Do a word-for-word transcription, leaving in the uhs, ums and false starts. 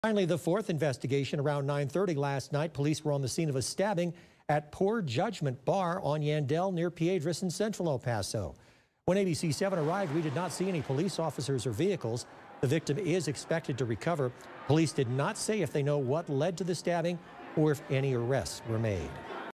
Finally, the fourth investigation. Around nine thirty last night, police were on the scene of a stabbing at Poor Judgment Bar on Yandell near Piedras in central El Paso. When A B C seven arrived, we did not see any police officers or vehicles. The victim is expected to recover. Police did not say if they know what led to the stabbing or if any arrests were made.